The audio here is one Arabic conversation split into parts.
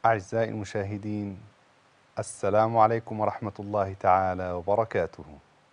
أعزائي المشاهدين، السلام عليكم ورحمة الله تعالى وبركاته.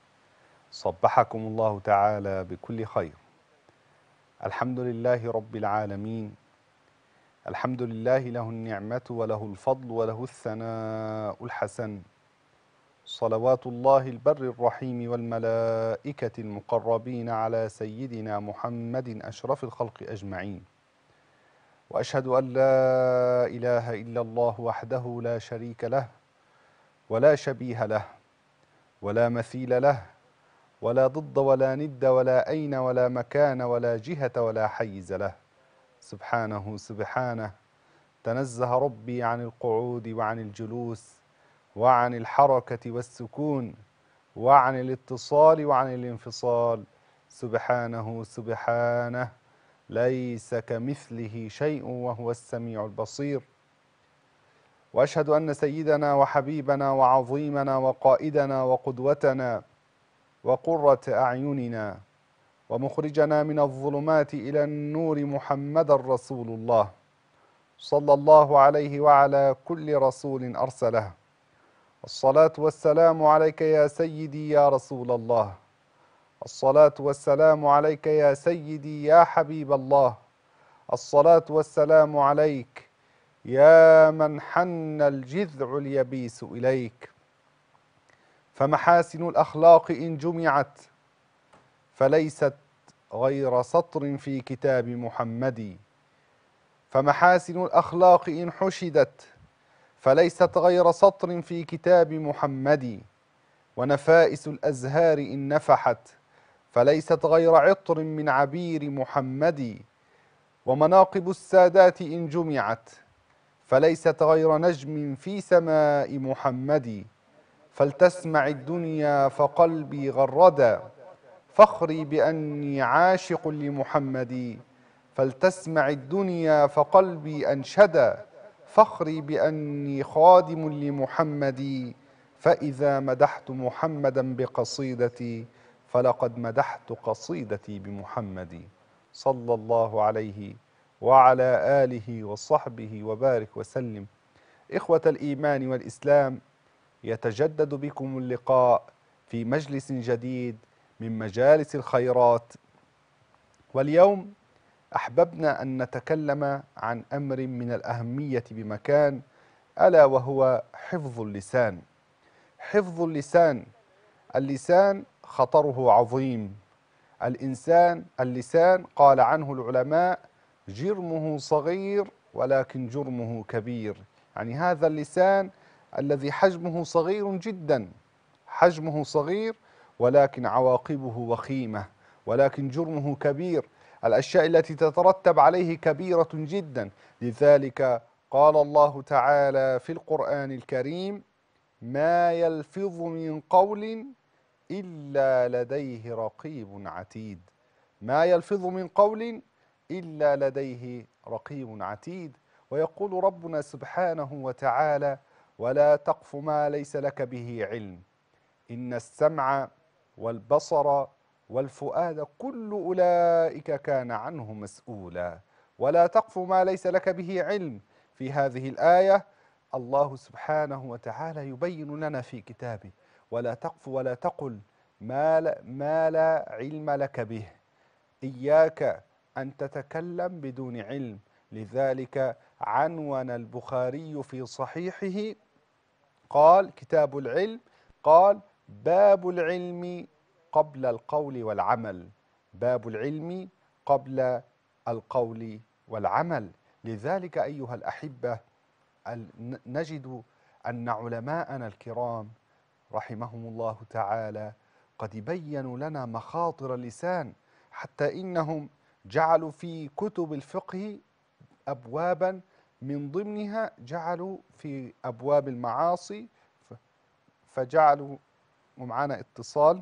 صبحكم الله تعالى بكل خير. الحمد لله رب العالمين، الحمد لله له النعمة وله الفضل وله الثناء الحسن. صلوات الله البر الرحيم والملائكة المقربين على سيدنا محمد أشرف الخلق أجمعين. وأشهد أن لا إله إلا الله وحده لا شريك له ولا شبيه له ولا مثيل له ولا ضد ولا ند ولا أين ولا مكان ولا جهة ولا حيز له. سبحانه سبحانه تنزه ربي عن القعود وعن الجلوس وعن الحركة والسكون وعن الاتصال وعن الانفصال. سبحانه سبحانه ليس كمثله شيء وهو السميع البصير. وأشهد أن سيدنا وحبيبنا وعظيمنا وقائدنا وقدوتنا وقرة أعيننا ومخرجنا من الظلمات إلى النور محمد رسول الله، صلى الله عليه وعلى كل رسول أرسله. الصلاة والسلام عليك يا سيدي يا رسول الله، الصلاة والسلام عليك يا سيدي يا حبيب الله، الصلاة والسلام عليك يا من حن الجذع اليبيس إليك. فمحاسن الأخلاق إن جمعت فليست غير سطر في كتاب محمد. فمحاسن الأخلاق إن حشدت فليست غير سطر في كتاب محمد. ونفائس الأزهار إن نفحت فليست غير عطر من عبير محمد. ومناقب السادات إن جمعت فليست غير نجم في سماء محمد. فلتسمع الدنيا فقلبي غردا فخري بأني عاشق لمحمد. فلتسمع الدنيا فقلبي أنشدا فخري بأني خادم لمحمد. فإذا مدحت محمدا بقصيدتي فلقد مدحت قصيدتي بمحمد، صلى الله عليه وعلى آله وصحبه وبارك وسلم. إخوة الإيمان والإسلام، يتجدد بكم اللقاء في مجلس جديد من مجالس الخيرات. واليوم أحببنا أن نتكلم عن أمر من الأهمية بمكان، ألا وهو حفظ اللسان. حفظ اللسان. اللسان خطره عظيم. اللسان قال عنه العلماء: جرمه صغير ولكن جرمه كبير. يعني هذا اللسان الذي حجمه صغير جدا، حجمه صغير ولكن عواقبه وخيمة، ولكن جرمه كبير. الأشياء التي تترتب عليه كبيرة جدا. لذلك قال الله تعالى في القرآن الكريم: ما يلفظ من قول إلا لديه رقيب عتيد. ما يلفظ من قول إلا لديه رقيب عتيد. ويقول ربنا سبحانه وتعالى: ولا تقف ما ليس لك به علم إن السمع والبصر والفؤاد كل أولئك كان عنه مسؤولا. ولا تقف ما ليس لك به علم. في هذه الآية الله سبحانه وتعالى يبين لنا في كتابه: ولا تقف ولا تقل ما لا علم لك به. إياك أن تتكلم بدون علم. لذلك عنون البخاري في صحيحه، قال كتاب العلم، قال: باب العلم قبل القول والعمل. باب العلم قبل القول والعمل. لذلك أيها الأحبة، نجد أن علماءنا الكرام رحمهم الله تعالى قد بينوا لنا مخاطر اللسان، حتى إنهم جعلوا في كتب الفقه أبوابا، من ضمنها جعلوا في أبواب المعاصي فجعلوا. ومعنا اتصال.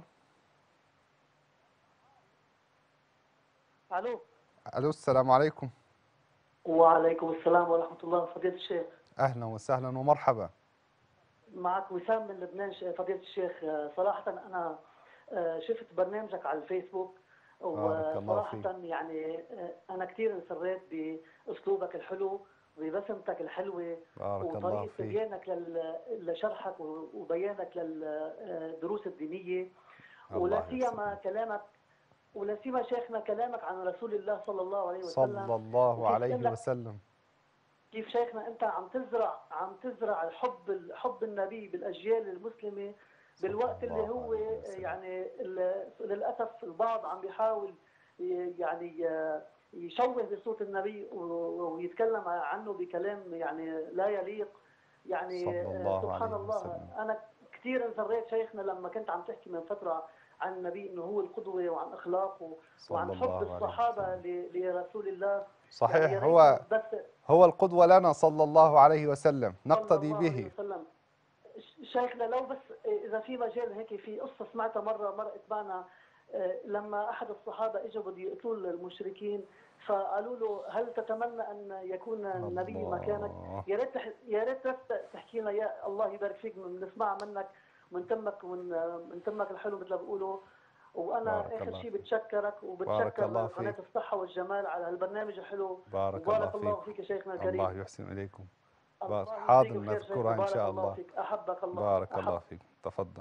الو. ألو، السلام عليكم. وعليكم السلام ورحمة الله فضيلة الشيخ. أهلا وسهلا ومرحبا. معك وسام من لبنان فضيلة الشيخ. صراحة أنا شفت برنامجك على الفيسبوك، بارك الله فيك. وصراحة يعني أنا كثير انسريت بأسلوبك الحلو ببسمتك الحلوة بارك الله وطريقة فيك. تبيانك لشرحك وبيانك للدروس الدينية، الله ولا سيما يحسن. كلامك، ولا سيما شيخنا كلامك عن رسول الله صلى الله عليه وسلم. صلى الله وكيف عليه انك، وسلم. كيف شيخنا انت عم تزرع حب النبي بالاجيال المسلمه، صلى بالوقت اللي الله هو عليه وسلم. يعني للاسف البعض عم بيحاول يعني يشوه بصوت النبي ويتكلم عنه بكلام يعني لا يليق. يعني صلى الله سبحان عليه الله، وسلم. انا كثير انزريت شيخنا لما كنت عم تحكي من فتره عن النبي انه هو القدوه وعن اخلاقه وعن صلى حب الله عليه الصحابه وسلم. لرسول الله. يعني يا صحيح، ريتنا هو بس. هو القدوة لنا صلى الله عليه وسلم، صلى نقتدي الله عليه به. وسلم. شيخنا لو بس اذا في مجال هيك، في قصه سمعتها مره مرقت معنا، لما احد الصحابه اجوا بده يقتلوا المشركين، فقالوا له هل تتمنى ان يكون النبي مكانك؟ الله. يا ريت بس تحكي لنا، يا الله يبارك فيك، بنسمعها منك من تمك من تمك الحلو مثل ما بيقولوا. وانا بارك اخر الله شيء فيك. بتشكرك بارك وبتشكر الله قناه فيك. الصحه والجمال على هالبرنامج الحلو. بارك الله وبارك الله فيكم. فيك يا شيخنا الله الكريم. يحسن إليكم. الله يجزيك حاضر، بخير شيخنا، نذكرها إن بارك شاء الله الله. فيك، أحبك الله بارك الله أحب. فيك. تفضل.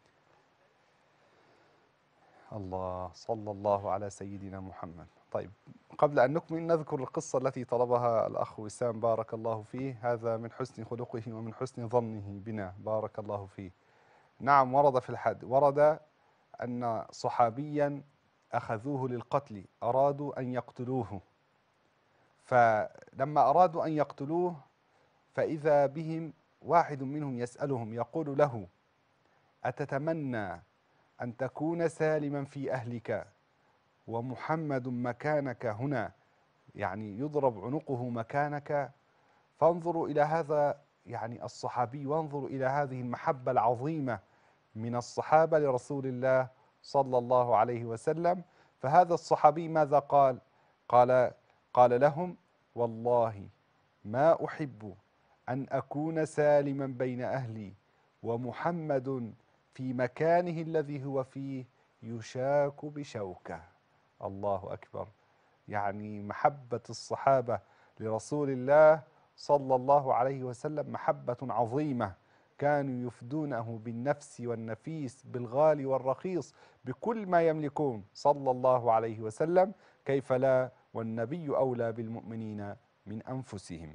الله، صلى الله على سيدنا محمد. طيب، قبل أن نكمل نذكر القصة التي طلبها الأخ وسام بارك الله فيه. هذا من حسن خلقه ومن حسن ظنه بنا، بارك الله فيه. نعم، ورد في الحد، ورد أن صحابيا أخذوه للقتل، أرادوا أن يقتلوه، فلما أرادوا أن يقتلوه فإذا بهم واحد منهم يسألهم يقول له: أتتمنى أن تكون سالما في أهلك ومحمد مكانك هنا، يعني يضرب عنقه مكانك؟ فانظروا إلى هذا يعني الصحابي، وانظروا إلى هذه المحبة العظيمة من الصحابة لرسول الله صلى الله عليه وسلم. فهذا الصحابي ماذا قال؟ قال قال لهم: والله ما أحب أن أكون سالما بين أهلي ومحمد في مكانه الذي هو فيه يشاك بشوكة. الله أكبر. يعني محبة الصحابة لرسول الله صلى الله عليه وسلم محبة عظيمة، كانوا يفدونه بالنفس والنفيس، بالغالي والرخيص، بكل ما يملكون صلى الله عليه وسلم. كيف لا، والنبي أولى بالمؤمنين من أنفسهم.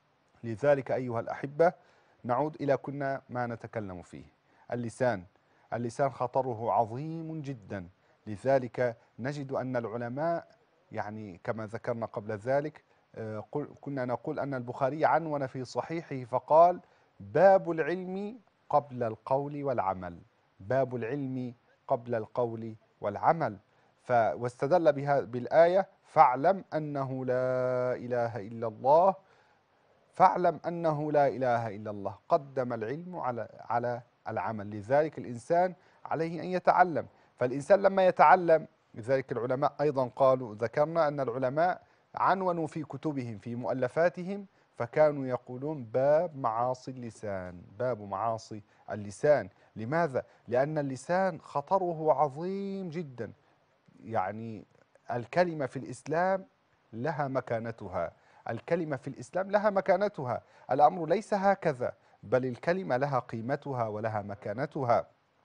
لذلك أيها الأحبة، نعود إلى كنا ما نتكلم فيه، اللسان. اللسان خطره عظيم جدا. لذلك نجد أن العلماء يعني كما ذكرنا قبل ذلك، كنا نقول أن البخاري عنون في صحيحه فقال: باب العلم قبل القول والعمل. باب العلم قبل القول والعمل. واستدل بها بالآية: فاعلم أنه لا إله إلا الله. فاعلم أنه لا إله إلا الله. قدم العلم على العمل. لذلك الإنسان عليه أن يتعلم. فالإنسان لما يتعلم، لذلك العلماء أيضا قالوا، ذكرنا أن العلماء عنونوا في كتبهم في مؤلفاتهم فكانوا يقولون: باب معاصي اللسان، باب معاصي اللسان. لماذا؟ لأن اللسان خطره عظيم جدا. يعني الكلمة في الإسلام لها مكانتها. الكلمة في الإسلام لها مكانتها. الأمر ليس هكذا، بل الكلمة لها قيمتها ولها مكانتها.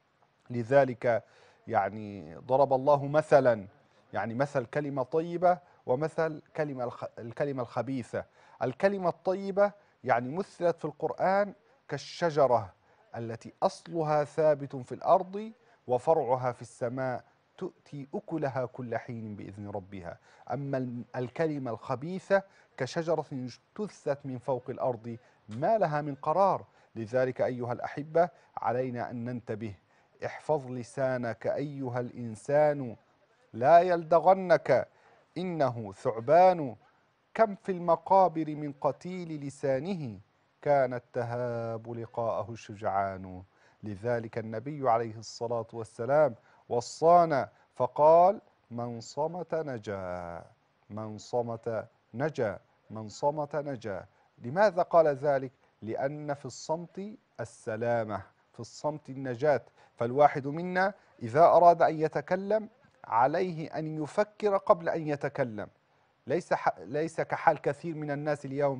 لذلك يعني ضرب الله مثلا، يعني مثل كلمة طيبة ومثل الكلمة الخبيثة. الكلمة الطيبة يعني مثلت في القرآن كالشجرة التي أصلها ثابت في الأرض وفرعها في السماء، تؤتي أكلها كل حين بإذن ربها. أما الكلمة الخبيثة كشجرة اجتثت من فوق الأرض ما لها من قرار. لذلك أيها الأحبة علينا أن ننتبه. احفظ لسانك أيها الإنسان لا يلدغنك إنه ثعبان. كم في المقابر من قتيل لسانه كانت تهاب لقاءه الشجعان. لذلك النبي عليه الصلاة والسلام وصانا فقال: من صمت نجا، من صمت نجا، من صمت نجا. لماذا قال ذلك؟ لأن في الصمت السلامة، في الصمت النجاة. فالواحد منا إذا أراد أن يتكلم عليه أن يفكر قبل أن يتكلم. ليس كحال كثير من الناس اليوم.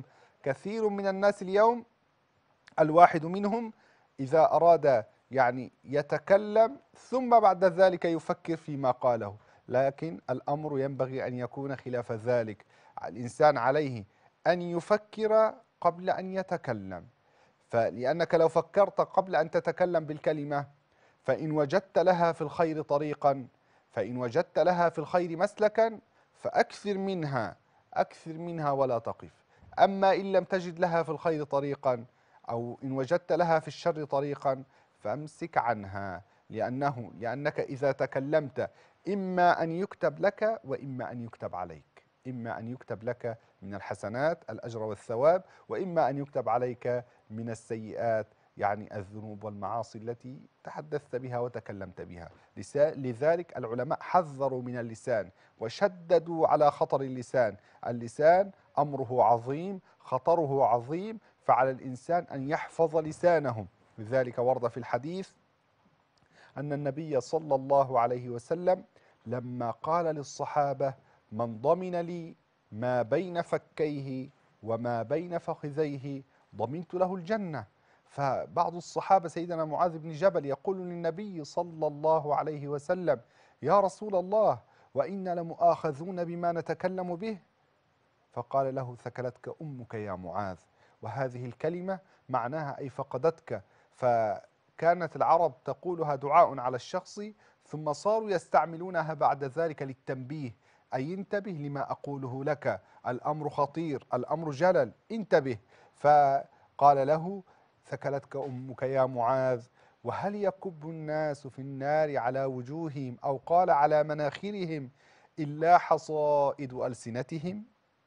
كثير من الناس اليوم الواحد منهم إذا أراد يعني يتكلم ثم بعد ذلك يفكر فيما قاله، لكن الأمر ينبغي أن يكون خلاف ذلك. الإنسان عليه أن يفكر قبل أن يتكلم، فلأنك لو فكرت قبل أن تتكلم بالكلمة فإن وجدت لها في الخير طريقا، فإن وجدت لها في الخير مسلكا فأكثر منها، أكثر منها ولا تقف. أما إن لم تجد لها في الخير طريقا أو إن وجدت لها في الشر طريقا فأمسك عنها، لأنك إذا تكلمت إما أن يكتب لك وإما أن يكتب عليك، إما أن يكتب لك من الحسنات الأجر والثواب، وإما أن يكتب عليك من السيئات يعني الذنوب والمعاصي التي تحدثت بها وتكلمت بها. لذلك العلماء حذروا من اللسان وشددوا على خطر اللسان. اللسان أمره عظيم، خطره عظيم، فعلى الإنسان أن يحفظ لسانه. لذلك ورد في الحديث أن النبي صلى الله عليه وسلم لما قال للصحابة: من ضمن لي ما بين فكيه وما بين فخذيه ضمنت له الجنة. فبعض الصحابة سيدنا معاذ بن جبل يقول للنبي صلى الله عليه وسلم: يا رسول الله، وإنا لمؤاخذون بما نتكلم به. فقال له: ثكلتك أمك يا معاذ. وهذه الكلمة معناها أي فقدتك. فكانت العرب تقولها دعاء على الشخص، ثم صاروا يستعملونها بعد ذلك للتنبيه، أي انتبه لما أقوله لك، الأمر خطير، الأمر جلل، انتبه. فقال له: ثكلتك أمك يا معاذ. وهل يكب الناس في النار على وجوههم أو قال على مناخرهم إلا حصائد ألسنتهم؟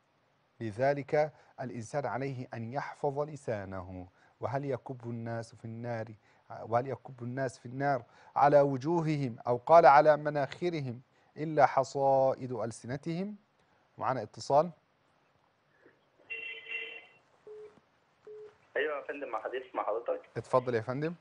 لذلك الإنسان عليه أن يحفظ لسانه. وهل يكب الناس في النار، وهل يكب الناس في النار على وجوههم أو قال على مناخرهم إلا حصائد ألسنتهم؟ معنا اتصال. ايوه يا فندم، مع حديث مع حضرتك. اتفضل يا فندم.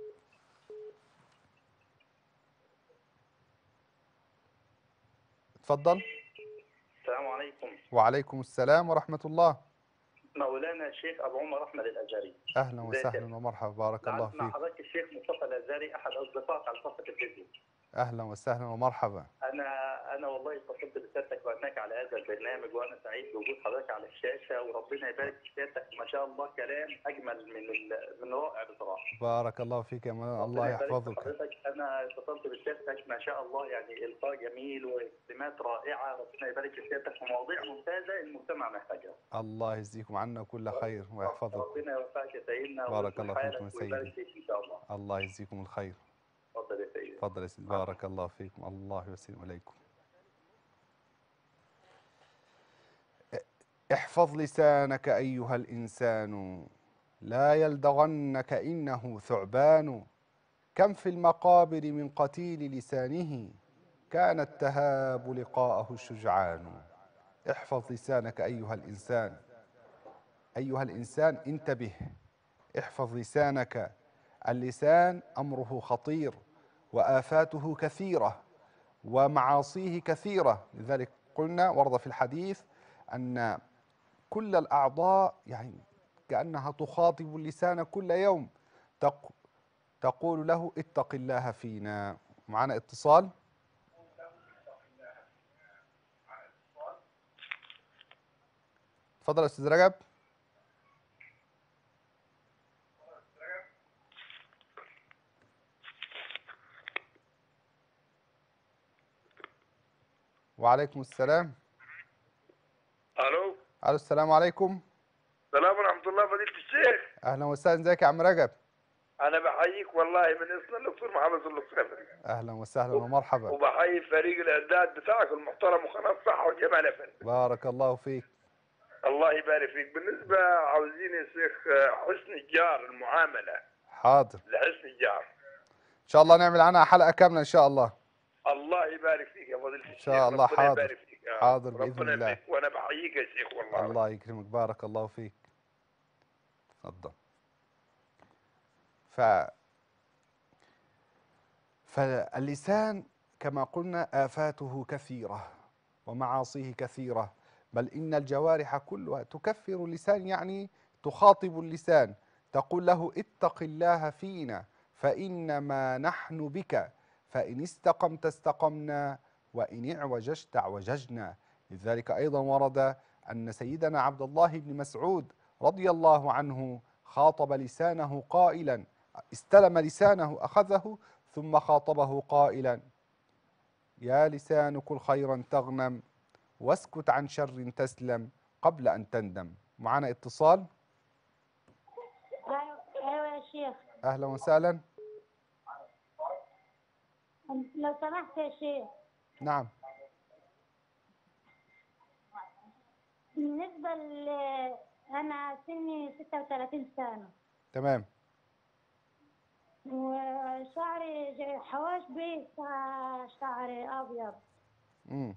اتفضل. السلام عليكم. وعليكم السلام ورحمة الله. مولانا الشيخ ابو عمر احمد الازهري. أهلا وسهلا ومرحبا، بارك الله مع فيك. حضرتك الشيخ مصطفى الازهري، احد اصدقائك على صفحه الفيسبوك. أهلا وسهلا ومرحبا. انا والله اتصلت بسيادتك وانك على هذا البرنامج، وانا سعيد بوجود حضرتك على الشاشه، وربنا يبارك في سيادتك. ما شاء الله كلام اجمل من رائع بصراحه. بارك الله فيك يا مولانا، الله ربنا يبارك في يحفظك. حضرتك. انا اتصلت بسيادتك ما شاء الله، يعني القاء جميل وكلمات رائعه. ربنا يبارك في سيادتك، ومواضيع ممتازه المجتمع محتاجها. الله يجزيكم عنا كل خير ويحفظك. ربنا يوفقك يا سيدنا بارك الله ويصلح فيكم يا حالك ويبارك سيدي. فيك ان شاء الله. الله يجزيكم الخير. اتفضل يا سيدي. تفضل يا سيدي، بارك الله فيكم، الله يسلم عليكم. احفظ لسانك أيها الإنسان، لا يلدغنك إنه ثعبان. كم في المقابر من قتيل لسانه، كان التهاب لقاءه شجعان. احفظ لسانك أيها الإنسان، أيها الإنسان انتبه، احفظ لسانك. اللسان أمره خطير وآفاته كثيرة ومعاصيه كثيرة. لذلك قلنا ورد في الحديث أن كل الأعضاء يعني كأنها تخاطب اللسان كل يوم، تقول له: اتق الله فينا. معنا اتصال. تفضل يا أستاذ رجب. وعليكم السلام. الو. الو، السلام عليكم. السلام ورحمه الله فضيله الشيخ. اهلا وسهلا، ازيك يا عم رجب؟ انا بحييك والله من اسم الدكتور محمد اللطفي. اهلا وسهلا ومرحبا. وبحيي فريق الاعداد بتاعك المحترم وقناه الصحه والجمال يا فندم. بارك الله فيك. الله يبارك فيك. بالنسبه عاوزين يا شيخ حسن الجار، المعامله حاضر، لحسن الجار ان شاء الله نعمل عنها حلقة كاملة ان شاء الله. الله يبارك فيك يا فضيله الشيخ. ان شاء الله. ربنا حاضر يبارك فيك. حاضر باذن ربنا الله. يبارك. وانا بحييك يا شيخ والله. الله يكرمك، بارك الله فيك. تفضل. فاللسان كما قلنا آفاته كثيرة ومعاصيه كثيرة، بل إن الجوارح كلها تكفر اللسان، يعني تخاطب اللسان، تقول له اتق الله فينا فإنما نحن بك، فإن استقمت استقمنا وإن اعوججت اعوججنا. لذلك أيضا ورد أن سيدنا عبد الله بن مسعود رضي الله عنه خاطب لسانه قائلا، استلم لسانه أخذه ثم خاطبه قائلا: يا لسان كل خيرا تغنم واسكت عن شر تسلم قبل أن تندم. معنا اتصال. ايوه يا شيخ. أهلا وسهلا. لو سمحت يا شيخ، نعم. بالنسبة أنا سني 36 سنة تمام. وشعري حواجبي شعري أبيض. مم.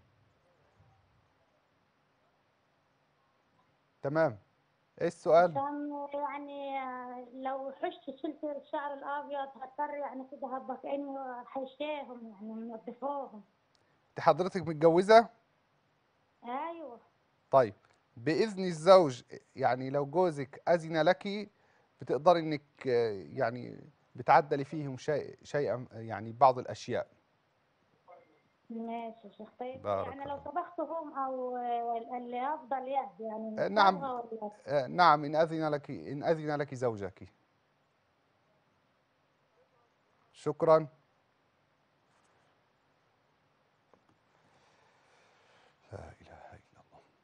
تمام. ايش السؤال؟ عشان يعني لو شلت الشعر الأبيض هضطر يعني كده هبقى كأني حشاهم يعني منظفاهم. انت حضرتك متجوزة؟ أيوه. طيب، بإذن الزوج، يعني لو جوزك أذن لك بتقدري انك يعني بتعدلي فيهم شيئا، يعني بعض الأشياء. ماشي يا شيخ. طيب بارك يعني لو الله. طبختهم أو اللي أفضل يعني نعم. صبغة ولا؟ نعم، إن أذن لك زوجك. شكرا. لا إله إلا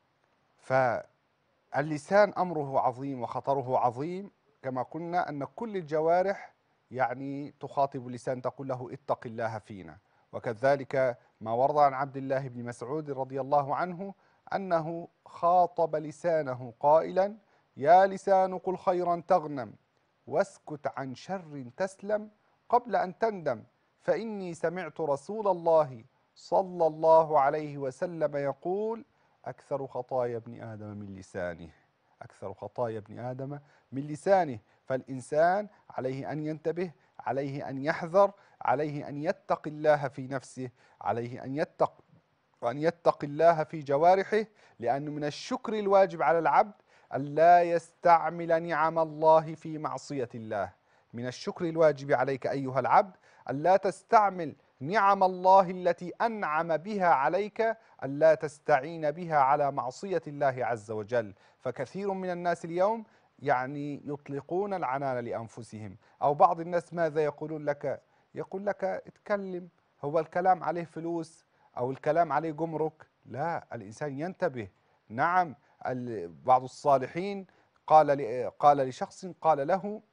الله. فاللسان أمره عظيم وخطره عظيم، كما قلنا أن كل الجوارح يعني تخاطب اللسان، تقول له اتق الله فينا. وكذلك ما ورد عن عبد الله بن مسعود رضي الله عنه أنه خاطب لسانه قائلا: يا لسان قل خيرا تغنم واسكت عن شر تسلم قبل أن تندم، فإني سمعت رسول الله صلى الله عليه وسلم يقول: أكثر خطايا ابن آدم من لسانه، أكثر خطايا ابن آدم من لسانه. فالإنسان عليه أن ينتبه، عليه أن يحذر، عليه أن يتقي الله في نفسه، عليه أن يتقي الله في جوارحه، لأنه من الشكر الواجب على العبد أن لا يستعمل نعم الله في معصية الله. من الشكر الواجب عليك أيها العبد أن لا تستعمل نعم الله التي أنعم بها عليك، أن لا تستعين بها على معصية الله عز وجل. فكثير من الناس اليوم يعني يطلقون العنان لأنفسهم، أو بعض الناس ماذا يقولون لك؟ يقول لك اتكلم، هو الكلام عليه فلوس أو الكلام عليه جمرك؟ لا، الإنسان ينتبه. نعم، بعض الصالحين قال لشخص، قال له: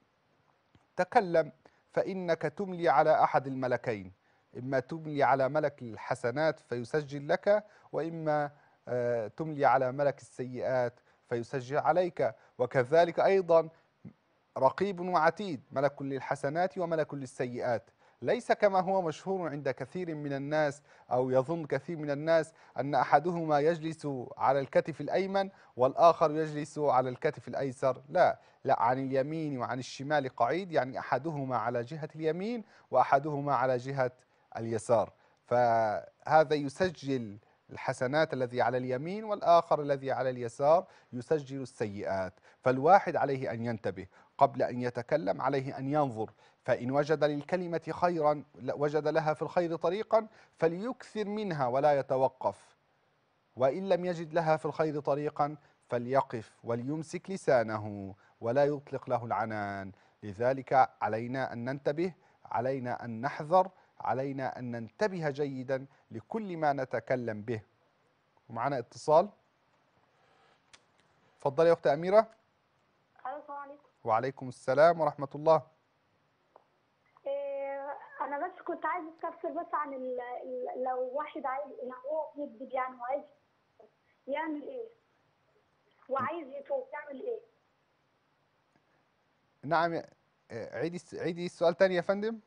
تكلم فإنك تملي على أحد الملكين، إما تملي على ملك الحسنات فيسجل لك، وإما تملي على ملك السيئات فيسجل عليك. وكذلك أيضا رقيب وعتيد، ملك للحسنات وملك للسيئات. ليس كما هو مشهور عند كثير من الناس، أو يظن كثير من الناس أن أحدهما يجلس على الكتف الأيمن والآخر يجلس على الكتف الأيسر. لا، لا، عن اليمين وعن الشمال قعيد، يعني أحدهما على جهة اليمين وأحدهما على جهة اليسار. فهذا يسجل الحسنات الذي على اليمين، والآخر الذي على اليسار يسجل السيئات. فالواحد عليه أن ينتبه قبل أن يتكلم، عليه أن ينظر، فإن وجد للكلمة خيرا، وجد لها في الخير طريقا فليكثر منها ولا يتوقف، وإن لم يجد لها في الخير طريقا فليقف وليمسك لسانه ولا يطلق له العنان. لذلك علينا أن ننتبه، علينا أن نحذر، علينا أن ننتبه جيدا لكل ما نتكلم به. ومعنا اتصال. تفضلي يا أخت أميرة. السلام عليكم. وعليكم السلام ورحمة الله. انا بس كنت عايز استفسر بس عن لو واحد عايز، لو هو بيكذب يعني وعايز يعمل ايه، وعايز يتوب يعمل ايه؟ نعم، عيدي السؤال تاني يا فندم.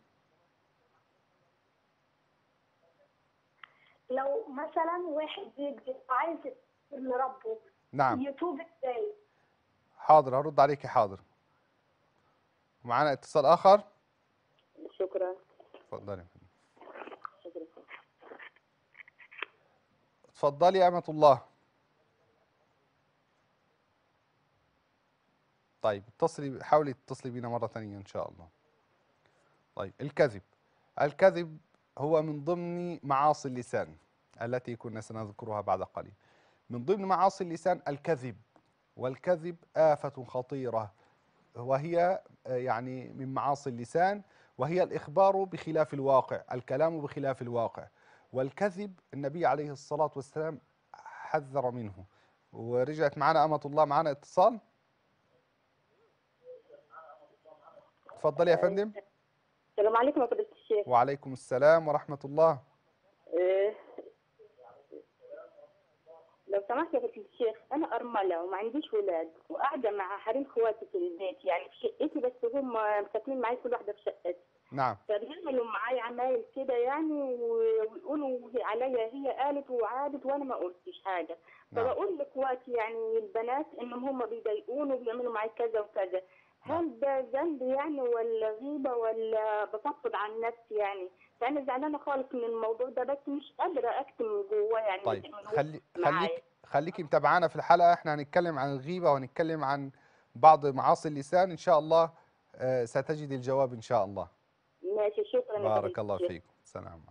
لو مثلا واحد بيكذب وعايز يتوب لربه، نعم. يتوب ازاي؟ حاضر، هرد عليك. حاضر. معانا اتصال آخر. شكرا. اتفضلي. اتفضلي يا أمة الله. طيب اتصلي، حاولي تتصلي بينا مرة ثانية إن شاء الله. طيب الكذب هو من ضمن معاصي اللسان التي كنا سنذكرها بعد قليل. من ضمن معاصي اللسان الكذب، والكذب آفة خطيرة، وهي يعني من معاصي اللسان، وهي الإخبار بخلاف الواقع، الكلام بخلاف الواقع. والكذب النبي عليه الصلاة والسلام حذر منه. ورجعت معنا أمة الله، معنا اتصال. تفضلي يا فندم. السلام عليكم يا فضيلة الشيخ. وعليكم السلام ورحمة الله. إيه، لو سمحت يا فضيلة الشيخ، أنا أرملة وما عنديش ولاد وقاعدة مع حريم خواتي في البيت، يعني في شقتي، بس هم مساكنين معايا كل واحدة في شقتي. نعم. فبيعملوا معايا عمايل كده يعني، ويقولوا عليا هي قالت وعادت وأنا ما قلتش حاجة. نعم. فبقول لإخواتي يعني البنات إنهم هم بيضايقوني وبيعملوا معايا كذا وكذا. نعم. هل ده ذنب يعني ولا غيبة ولا بفضفض عن نفسي يعني؟ فأنا زعلانة خالص من الموضوع ده، بس مش قادرة أكتم من جواه يعني. طيب معايا. خليكي متابعانا في الحلقة. احنا هنتكلم عن الغيبة وهنتكلم عن بعض معاصي اللسان إن شاء الله. ستجد الجواب إن شاء الله. ماشي، شكرا يا بارك فضيلة الله الشيخ. فيكم. سلام.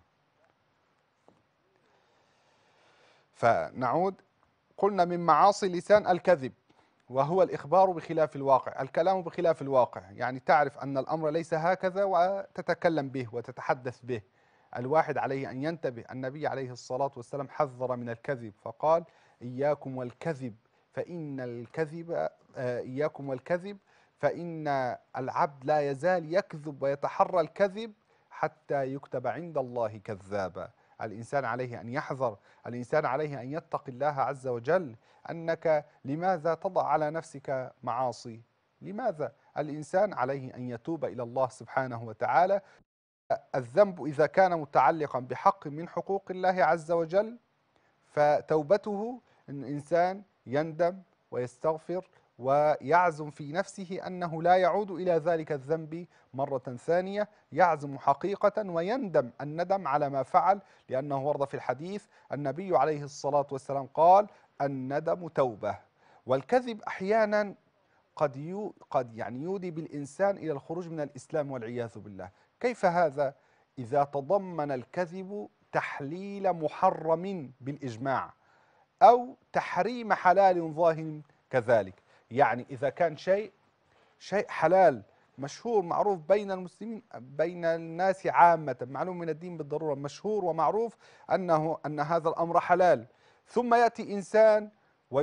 فنعود، قلنا من معاصي اللسان الكذب، وهو الإخبار بخلاف الواقع، الكلام بخلاف الواقع، يعني تعرف أن الأمر ليس هكذا وتتكلم به وتتحدث به. الواحد عليه أن ينتبه. النبي عليه الصلاة والسلام حذر من الكذب فقال: إياكم والكذب فإن الكذب إياكم والكذب فإن العبد لا يزال يكذب ويتحرى الكذب حتى يكتب عند الله كذابا. الإنسان عليه أن يحذر، الإنسان عليه أن يتقي الله عز وجل. أنك لماذا تضع على نفسك معاصي؟ لماذا؟ الإنسان عليه أن يتوب إلى الله سبحانه وتعالى. الذنب إذا كان متعلقا بحق من حقوق الله عز وجل فتوبته أن الإنسان يندم ويستغفر ويعزم في نفسه أنه لا يعود إلى ذلك الذنب مرة ثانية، يعزم حقيقة ويندم الندم على ما فعل، لأنه ورد في الحديث النبي عليه الصلاة والسلام قال: الندم توبة. والكذب أحيانا قد يعني يودي بالإنسان إلى الخروج من الإسلام والعياذ بالله. كيف هذا؟ إذا تضمن الكذب تحليل محرم بالإجماع أو تحريم حلال ظاهر كذلك. يعني إذا كان شيء حلال مشهور معروف بين المسلمين، بين الناس عامة، معلوم من الدين بالضرورة، مشهور ومعروف أن هذا الأمر حلال، ثم يأتي إنسان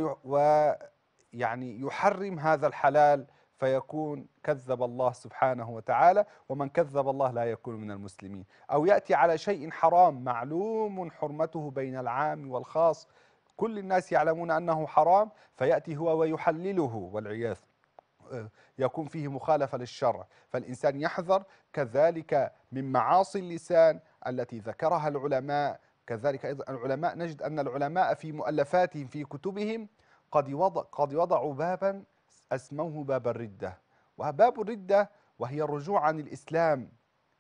ويعني يحرم هذا الحلال، فيكون كذب الله سبحانه وتعالى، ومن كذب الله لا يكون من المسلمين. أو يأتي على شيء حرام معلوم حرمته بين العام والخاص، كل الناس يعلمون أنه حرام، فيأتي هو ويحلله، والعياذ يكون فيه مخالفة للشرع. فالإنسان يحذر. كذلك من معاصي اللسان التي ذكرها العلماء، كذلك أيضا العلماء نجد أن العلماء في مؤلفاتهم في كتبهم قد وضعوا بابا أسموه باب الردة. وباب الردة وهي الرجوع عن الإسلام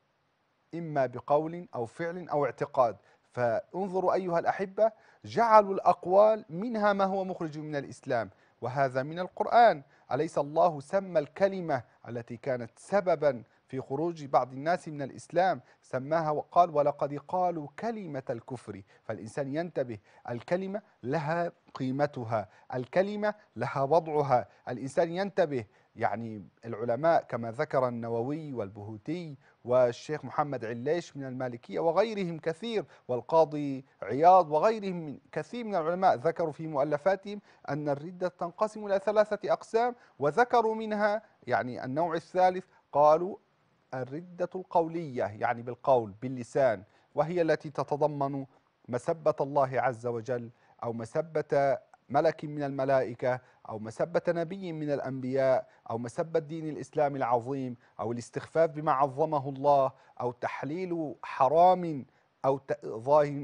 إما بقول أو فعل أو اعتقاد. فانظروا أيها الأحبة، جعلوا الأقوال منها ما هو مخرج من الإسلام، وهذا من القرآن. أليس الله سمى الكلمة التي كانت سببا في خروج بعض الناس من الإسلام سماها وقال: ولقد قالوا كلمة الكفر. فالإنسان ينتبه، الكلمة لها قيمتها، الكلمة لها وضعها، الإنسان ينتبه. يعني العلماء كما ذكر النووي والبهوتي والشيخ محمد عليش من المالكية وغيرهم كثير، والقاضي عياض وغيرهم من كثير من العلماء ذكروا في مؤلفاتهم أن الردة تنقسم إلى 3 أقسام، وذكروا منها يعني النوع الثالث قالوا الردة القولية، يعني بالقول باللسان، وهي التي تتضمن مسبة الله عز وجل أو مسبة ملك من الملائكة أو مسبة نبي من الأنبياء أو مسبة دين الإسلام العظيم أو الاستخفاف بما عظمه الله أو تحليل حرام ظاهر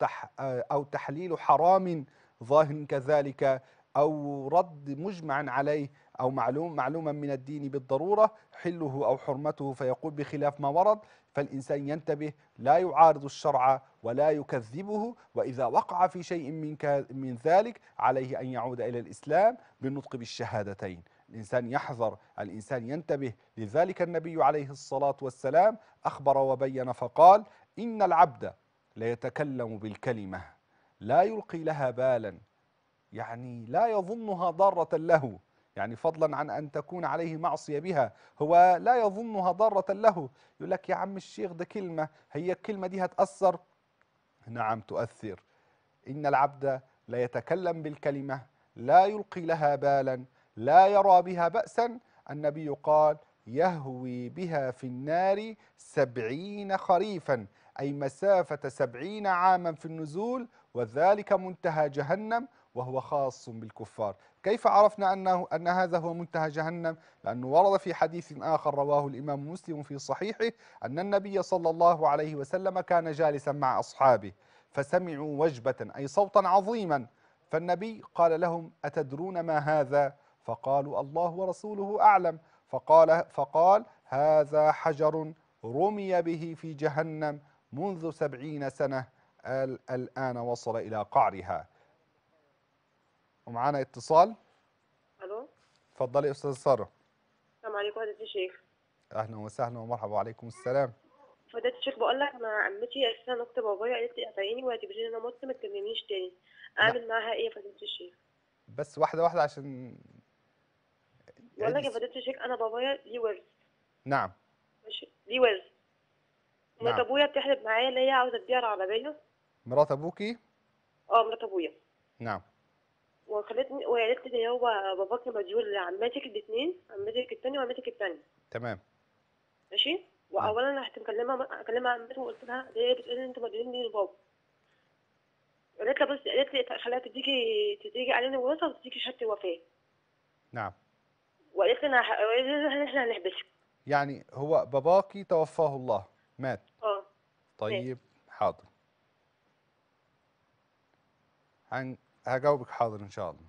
أو تحليل حرام ظاهر كذلك، أو رد مجمع عليه أو معلوما من الدين بالضرورة حله أو حرمته، فيقول بخلاف ما ورد. فالإنسان ينتبه، لا يعارض الشرع ولا يكذبه، وإذا وقع في شيء من ذلك عليه أن يعود إلى الإسلام بالنطق بالشهادتين. الإنسان يحذر، الإنسان ينتبه. لذلك النبي عليه الصلاة والسلام أخبر وبين فقال: إن العبد ليتكلم بالكلمة لا يلقي لها بالا، يعني لا يظنها ضارة له، يعني فضلا عن أن تكون عليه معصية بها، هو لا يظنها ضارة له. يقول لك: يا عم الشيخ ده كلمة، هي الكلمة دي هتأثر؟ نعم تؤثر. إن العبد لا يتكلم بالكلمة لا يلقي لها بالا لا يرى بها بأسا. النبي قال: يهوي بها في النار 70 خريفا، أي مسافة 70 عاما في النزول، وذلك منتهى جهنم، وهو خاص بالكفار. كيف عرفنا أن هذا هو منتهى جهنم؟ لأنه ورد في حديث آخر رواه الإمام مسلم في صحيحه أن النبي صلى الله عليه وسلم كان جالسا مع أصحابه فسمعوا وجبة أي صوتا عظيما، فالنبي قال لهم: أتدرون ما هذا؟ فقالوا: الله ورسوله أعلم. فقال: هذا حجر رمي به في جهنم منذ 70 سنة، الآن وصل إلى قعرها. ومعنا اتصال. الو، تفضلي يا أستاذ سارة. السلام عليكم فضيلة الشيخ. أهلا وسهلا ومرحبا، وعليكم السلام. فضيلة الشيخ، بقول لك انا عمتي اساسا اخت بابايا قالت لي قطعيني واعتبريني انا مت، ما تكلمنيش تاني. لا، اعمل معاها ايه يا فضيلة الشيخ؟ بس واحدة واحدة عشان بقول عيد لك يا فضيلة الشيخ، انا بابايا ليه ورث. نعم. ماشي، ليه ورث. مرات نعم. ابويا بتحلف معايا اللي هي عاوزه تبيع العربيه. مرات أبوكي؟ اه، مرات ابويا. نعم. وخلتني وقالت لي هو باباك مديون لعماتك الاثنين، عمتك الثانيه وعمتك الثانيه. تمام. ماشي. نعم. واولا انا رحت اكلمها عمته وقلت لها ده هي بتقول لي انت مديون لي لبابا. قالت لها بص، قالت لي خليها تيجي علينا الوراثه وتديكي شهاده الوفاه. نعم. وقالت لي احنا هنحبسك. يعني هو باباكي توفاه الله، مات. اه، مات. طيب حاضر، هجاوبك حاضر إن شاء الله.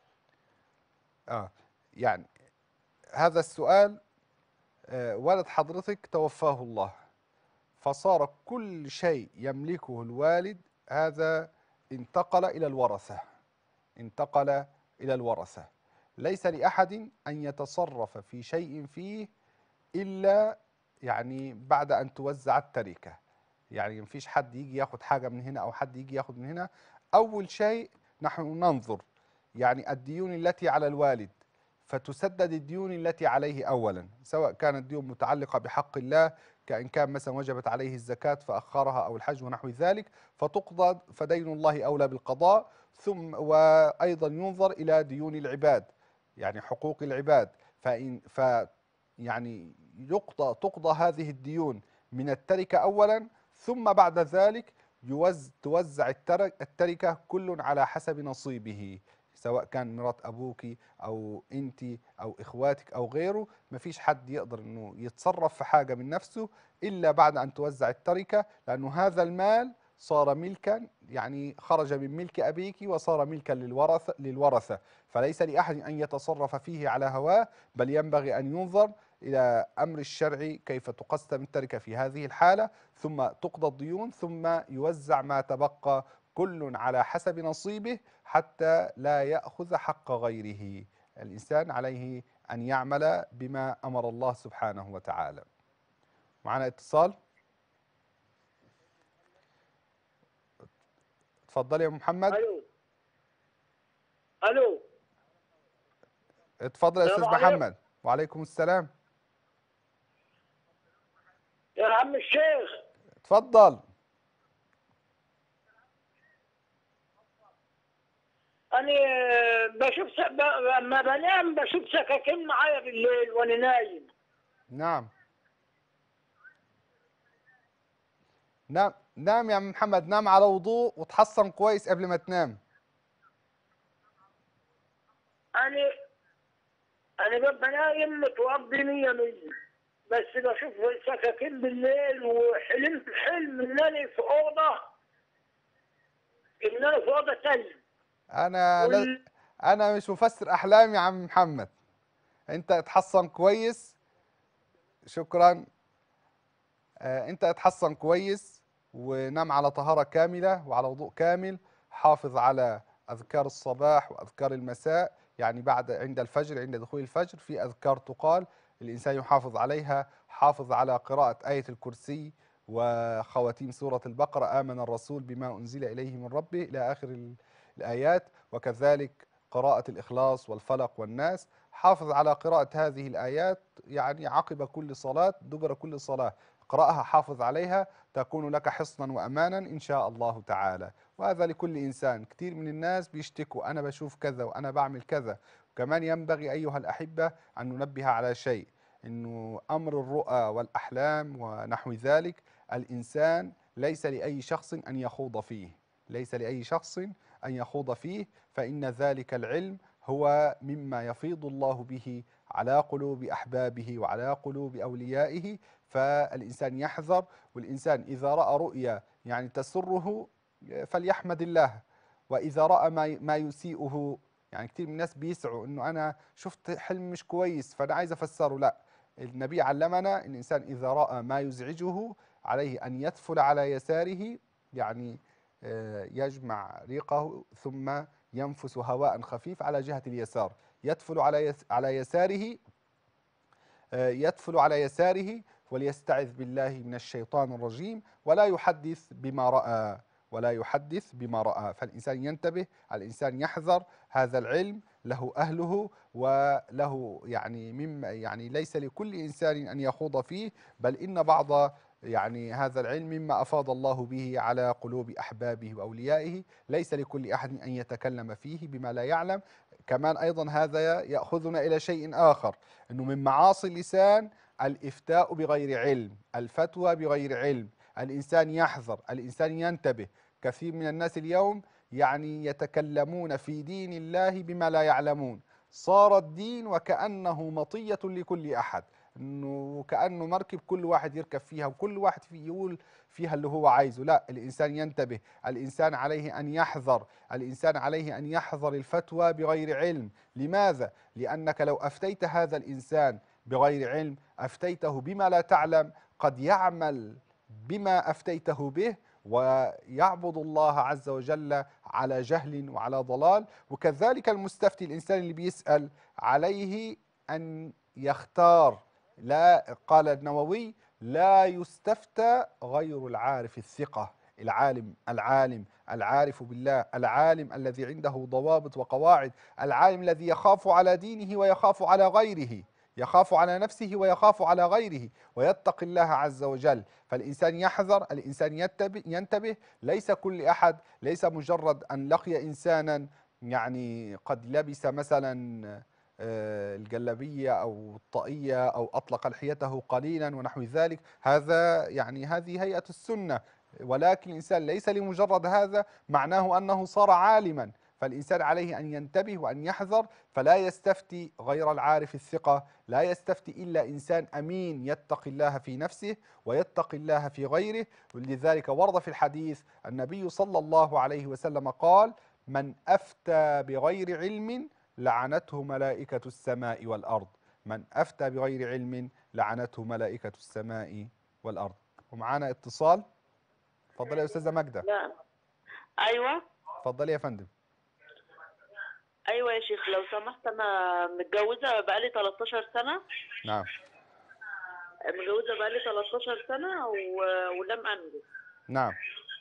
يعني هذا السؤال، ولد حضرتك توفاه الله، فصار كل شيء يملكه الوالد هذا انتقل إلى الورثة، انتقل إلى الورثة. ليس لأحد أن يتصرف في شيء فيه إلا يعني بعد أن توزع التركة. يعني مفيش حد يجي ياخد حاجة من هنا أو حد يجي ياخد من هنا. أول شيء نحن ننظر يعني الديون التي على الوالد، فتسدد الديون التي عليه أولا، سواء كانت ديون متعلقة بحق الله، كأن كان مثلا وجبت عليه الزكاة فأخرها أو الحج ونحو ذلك، فتقضى، فدين الله أولى بالقضاء. ثم وأيضا ينظر إلى ديون العباد، يعني حقوق العباد، يعني تقضى هذه الديون من التركة أولا، ثم بعد ذلك توزع التركة كل على حسب نصيبه، سواء كان مرات أبوك أو أنت أو إخواتك أو غيره. مفيش حد يقدر أنه يتصرف في حاجة من نفسه إلا بعد أن توزع التركة، لأنه هذا المال صار ملكا، يعني خرج من ملك أبيك وصار ملكا للورثة، فليس لأحد أن يتصرف فيه على هواه، بل ينبغي أن ينظر إلى أمر الشرع كيف تقسم التركة في هذه الحالة، ثم تقضى الديون، ثم يوزع ما تبقى كل على حسب نصيبه حتى لا يأخذ حق غيره. الإنسان عليه أن يعمل بما أمر الله سبحانه وتعالى. معنا اتصال. اتفضل يا محمد. الو الو، اتفضل يا السلام أستاذ عليكم. محمد. وعليكم السلام. يا عم الشيخ، اتفضل. انا بشوف لما بنام بشوف سكاكين معايا بالليل وانا نايم. نعم. نعم نعم يا عم محمد، نام على وضوء وتحصن كويس قبل ما تنام. انا ببقى نايم متوضي 100 بس بشوف سكاكين بالليل، وحلمت حلم ان انا في اوضه، تانية. انا مش مفسر احلام يا عم محمد، انت اتحصن كويس. شكرا. انت اتحصن كويس ونام على طهارة كاملة وعلى وضوء كامل، حافظ على اذكار الصباح واذكار المساء، يعني بعد عند الفجر، عند دخول الفجر في أذكار تقال الإنسان يحافظ عليها. حافظ على قراءة آية الكرسي وخواتيم سورة البقرة، آمن الرسول بما أنزل إليه من ربه إلى آخر الآيات، وكذلك قراءة الإخلاص والفلق والناس. حافظ على قراءة هذه الآيات يعني عقب كل صلاة، دبر كل صلاة اقرأها، حافظ عليها، تكون لك حصنا وأمانا إن شاء الله تعالى. وهذا لكل إنسان. كثير من الناس بيشتكوا أنا بشوف كذا وأنا بعمل كذا. وكمان ينبغي أيها الأحبة أن ننبه على شيء، أنه أمر الرؤى والأحلام ونحو ذلك الإنسان ليس لأي شخص أن يخوض فيه، ليس لأي شخص أن يخوض فيه، فإن ذلك العلم هو مما يفيض الله به على قلوب أحبابه وعلى قلوب أوليائه. فالإنسان يحذر، والإنسان إذا رأى رؤيا يعني تسره فليحمد الله، وإذا رأى ما يسيئه، يعني كثير من الناس بيسعوا إنه أنا شفت حلم مش كويس فأنا عايز أفسره. لا، النبي علمنا إن الإنسان إذا رأى ما يزعجه عليه أن يدفل على يساره، يعني يجمع ريقه ثم ينفس هواء خفيف على جهة اليسار، يدفل على يساره، يدفل على يساره، وليستعذ بالله من الشيطان الرجيم، ولا يحدث بما رأى، ولا يحدث بما رأى. فالإنسان ينتبه، الإنسان يحذر. هذا العلم له أهله وله يعني ليس لكل إنسان أن يخوض فيه، بل إن بعض يعني هذا العلم مما أفاض الله به على قلوب أحبابه وأوليائه، ليس لكل أحد أن يتكلم فيه بما لا يعلم. كمان أيضا هذا يأخذنا إلى شيء آخر، أنه من معاصي اللسان الإفتاء بغير علم، الفتوى بغير علم. الإنسان يحذر، الإنسان ينتبه. كثير من الناس اليوم يعني يتكلمون في دين الله بما لا يعلمون. صار الدين وكأنه مطية لكل أحد، انه كأنه مركب كل واحد يركب فيها وكل واحد يقول فيها اللي هو عايزه. لا، الإنسان ينتبه، الإنسان عليه أن يحذر، الإنسان عليه أن يحذر الفتوى بغير علم. لماذا؟ لأنك لو أفتيت هذا الإنسان بغير علم، أفتيته بما لا تعلم، قد يعمل بما أفتيته به ويعبد الله عز وجل على جهل وعلى ضلال. وكذلك المستفتي، الإنسان اللي بيسأل، عليه أن يختار. لا، قال النووي لا يستفتى غير العارف الثقة، العالم العارف بالله، العالم الذي عنده ضوابط وقواعد، العالم الذي يخاف على دينه ويخاف على غيره، يخاف على نفسه ويخاف على غيره، ويتقي الله عز وجل. فالإنسان يحذر، الإنسان ينتبه. ليس كل أحد، ليس مجرد أن لقي إنسانا يعني قد لبس مثلا الجلابية أو الطاقية أو أطلق لحيته قليلا ونحو ذلك، هذا يعني هذه هيئة السنة. ولكن الإنسان ليس لمجرد هذا معناه أنه صار عالما. فالإنسان عليه أن ينتبه وأن يحذر، فلا يستفتي غير العارف الثقة، لا يستفتي إلا إنسان أمين يتقي الله في نفسه ويتقي الله في غيره. ولذلك ورد في الحديث النبي صلى الله عليه وسلم قال: من أفتى بغير علم لعنته ملائكة السماء والأرض. من أفتى بغير علم لعنته ملائكة السماء والأرض. ومعانا اتصال. اتفضلي يا أستاذة ماجدة. لا. ايوه. اتفضلي يا فندم. ايوه يا شيخ، لو سمحت، انا متجوزه بقالي 13 سنه. نعم. متجوزه بقالي 13 سنه ولم انجب. نعم.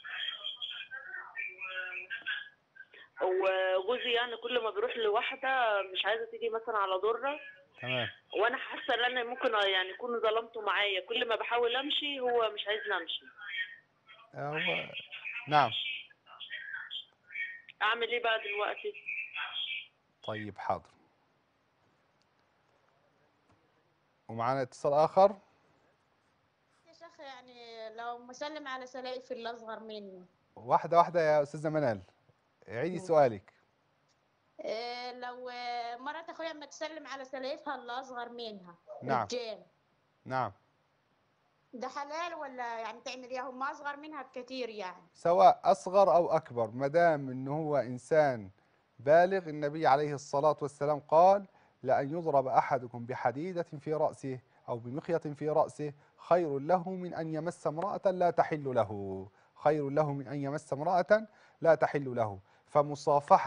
وجوزي يعني كل ما بيروح لواحده مش عايزه تيجي مثلا على ضره. تمام. وانا حاسه ان انا ممكن يعني يكون ظلمته معايا، كل ما بحاول امشي هو مش عايزني امشي. هو نعم. اعمل ايه بقى دلوقتي؟ طيب حاضر. ومعانا اتصال آخر. يا شيخ، يعني لو مسلم على سلايف اللي أصغر مني. واحدة واحدة يا أستاذة منال، عيدي سؤالك. لو مرات أخويا ما تسلم على سلايفها اللي أصغر منها. نعم. رجال. نعم. ده حلال ولا يعني تعمل إيه؟ هم أصغر منها بكثير يعني. سواء أصغر أو أكبر، ما دام إنه هو إنسان بالغ. النبي عليه الصلاة والسلام قال: لأن يضرب أحدكم بحديدة في رأسه أو بمخيط في رأسه خير له من أن يمس امرأة لا تحل له، خير له من أن يمس امرأة لا تحل له. فمصافحة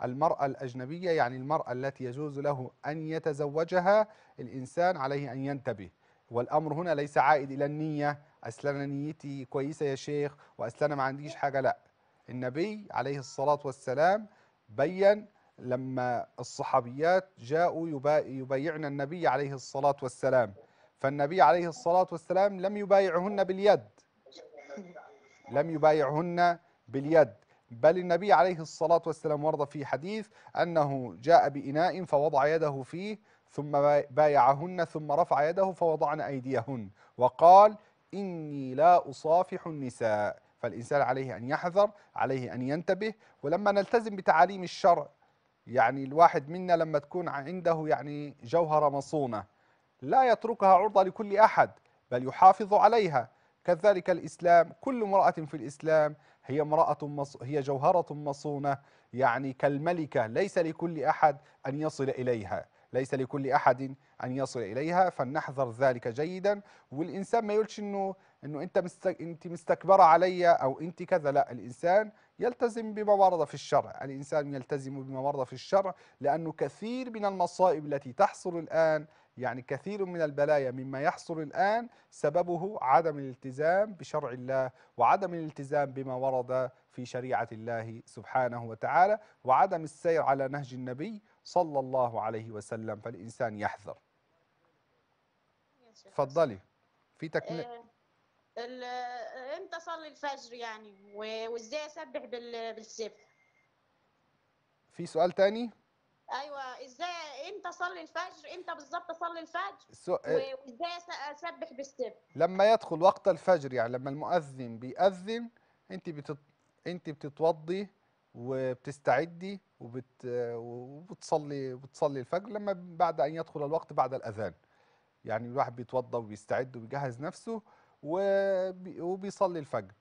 المرأة الأجنبية يعني المرأة التي يجوز له أن يتزوجها، الإنسان عليه أن ينتبه. والأمر هنا ليس عائد إلى النية، أصل أنا نيتي كويسة يا شيخ وأصل أنا ما عنديش حاجة، لا. النبي عليه الصلاة والسلام بين لما الصحابيات جاءوا يبايعن النبي عليه الصلاة والسلام، فالنبي عليه الصلاة والسلام لم يبايعهن باليد، لم يبايعهن باليد، بل النبي عليه الصلاة والسلام ورد في حديث أنه جاء بإناء فوضع يده فيه ثم بايعهن ثم رفع يده فوضعن أيديهن وقال إني لا أصافح النساء. فالإنسان عليه أن يحذر، عليه أن ينتبه. ولما نلتزم بتعاليم الشرع، يعني الواحد منا لما تكون عنده يعني جوهرة مصونة لا يتركها عرضة لكل أحد بل يحافظ عليها. كذلك الإسلام، كل امرأة في الإسلام هي جوهرة مصونة، يعني كالملكة، ليس لكل أحد أن يصل إليها، ليس لكل أحد أن يصل إليها، فلنحذر ذلك جيدا. والإنسان ما يقولش إنه أنت مستكبرة علي أو أنت كذا، لا، الإنسان يلتزم بما ورد في الشرع، الإنسان يلتزم بما ورد في الشرع، لأنه كثير من المصائب التي تحصل الآن، يعني كثير من البلايا مما يحصل الآن سببه عدم الالتزام بشرع الله، وعدم الالتزام بما ورد في شريعة الله سبحانه وتعالى، وعدم السير على نهج النبي صلى الله عليه وسلم، فالإنسان يحذر. تفضلي في تكملة. امتى اصلي الفجر يعني وازاي اسبح بالسبح؟ في سؤال تاني؟ ايوه، ازاي امتى اصلي الفجر، امتى بالظبط اصلي الفجر وازاي اسبح بالسبح؟ لما يدخل وقت الفجر، يعني لما المؤذن بيأذن انت بتتوضي وبتستعدي وبتصلي الفجر لما بعد ان يدخل الوقت بعد الاذان. يعني الواحد بيتوضا وبيستعد وبيجهز نفسه وبيصلي الفجر.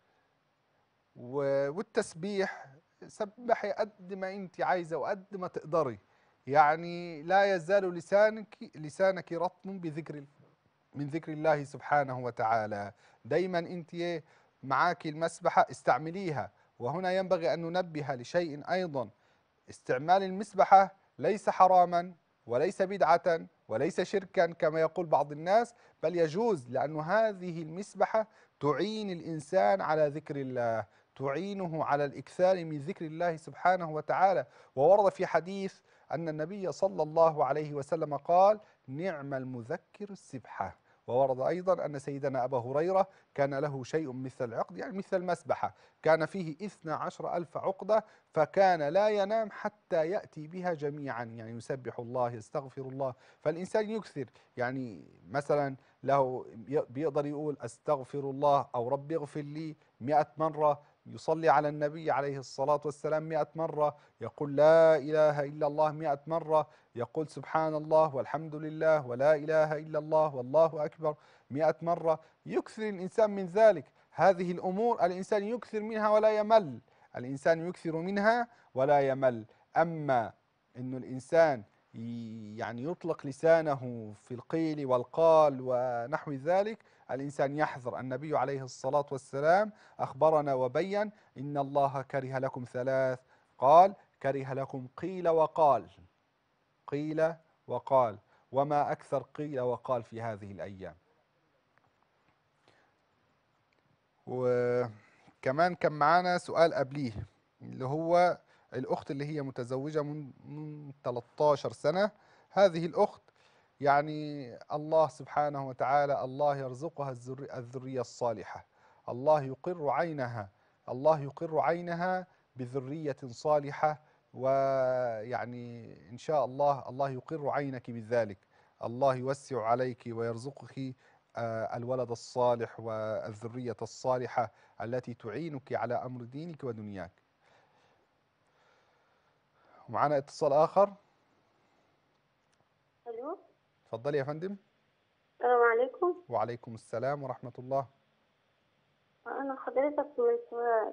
والتسبيح، سبحي قد ما انت عايزه وقد ما تقدري، يعني لا يزال لسانك رطب من ذكر الله سبحانه وتعالى. دايما انت معاك المسبحه استعمليها. وهنا ينبغي ان ننبه لشيء ايضا، استعمال المسبحه ليس حراما وليس بدعه وليس شركا كما يقول بعض الناس، بل يجوز، لأن هذه المسبحة تعين الإنسان على ذكر الله، تعينه على الإكثار من ذكر الله سبحانه وتعالى. وورد في حديث أن النبي صلى الله عليه وسلم قال نعم المذكر السبحة. وورد أيضا أن سيدنا أبا هريرة كان له شيء مثل العقد، يعني مثل المسبحة، كان فيه 12,000 عقدة، فكان لا ينام حتى يأتي بها جميعا، يعني يسبح الله يستغفر الله. فالإنسان يكثر، يعني مثلا له بيقدر يقول أستغفر الله أو ربي اغفر لي 100 مرة، يصلي على النبي عليه الصلاة والسلام 100 مرة، يقول لا إله إلا الله 100 مرة، يقول سبحان الله والحمد لله ولا إله إلا الله والله أكبر 100 مرة. يكثر الإنسان من ذلك. هذه الأمور الإنسان يكثر منها ولا يمل، الإنسان يكثر منها ولا يمل. أما أن الإنسان يعني يطلق لسانه في القيل والقال ونحو ذلك، الإنسان يحذر. النبي عليه الصلاة والسلام أخبرنا وبين إن الله كره لكم ثلاث، قال كره لكم قيل وقال، قيل وقال، وما أكثر قيل وقال في هذه الأيام. وكمان كان معانا سؤال قبليه، اللي هو الأخت اللي هي متزوجة من 13 سنة. هذه الأخت يعني الله سبحانه وتعالى الله يرزقها الذرية الصالحة، الله يقر عينها، الله يقر عينها بذرية صالحة، ويعني إن شاء الله الله يقر عينك بذلك، الله يوسع عليك ويرزقك الولد الصالح والذرية الصالحة التي تعينك على أمر دينك ودنياك. ومعنا اتصال آخر. الو، تفضلي يا فندم. السلام عليكم. وعليكم السلام ورحمة الله. انا حضرتك من سوهاج،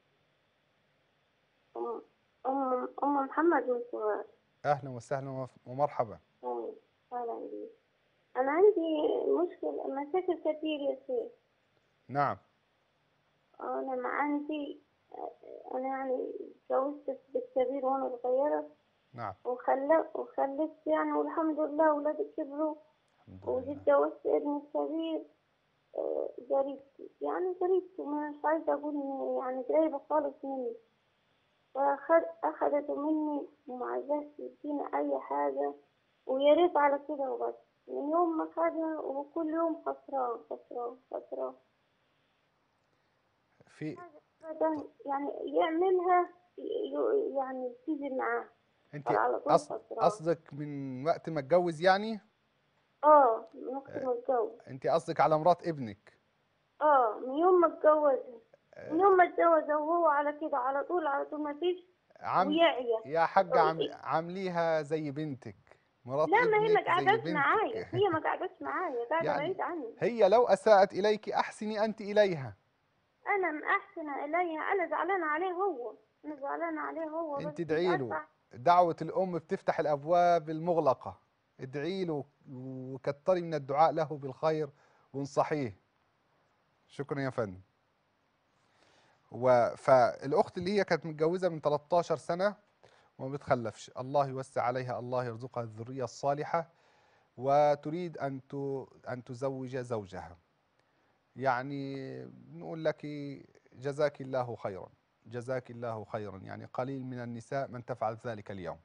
ام محمد من سوهاج. أهلا وسهلا ومرحبا. اهلا بيك. انا عندي مشاكل كتير يا شيخ. نعم. انا عندي أنا يعني اتجوزت بالكبير وأنا صغيرة. نعم. وخلفت يعني، والحمد لله ولادي كبروا. وجيت جوزت ابني الكبير قريبتي، يعني قريبتي مش عايزة أقول يعني قريبة خالص مني. أخدته مني وما عايزاش تدينا أي حاجة، ويا ريت على كده وبس. من يوم ما خدها وكل يوم خسران خسران خسران. في يعني يعملها يعني تيجي معاه. انت على طول خسران. قصدك من وقت ما اتجوز يعني؟ من وقت ما اتجوز. انت قصدك على مرات ابنك؟ من يوم ما اتجوز. من يوم ما اتجوز وهو على كده على طول على طول ما فيش. يا حاجة عامليها زي بنتك، مرات لا، ما هي ما ابنك زي قعدتش بنتك. معايا، هي ما قعدتش معايا، قاعدة يعني بعيد عني. هي لو أساءت إليك أحسني أنت إليها. أنا محسنة إليها، أنا زعلانة عليه هو، أنا زعلانة عليه هو. أنت بس ادعي له، دعوة الأم بتفتح الأبواب المغلقة. ادعي له وكتري من الدعاء له بالخير وانصحيه. شكرا يا فندم. فالأخت اللي هي كانت متجوزة من 13 سنة وما بتخلفش، الله يوسع عليها، الله يرزقها الذرية الصالحة، وتريد أن تزوج زوجها. يعني نقول لك جزاك الله خيرا، جزاك الله خيرا. يعني قليل من النساء من تفعل ذلك اليوم.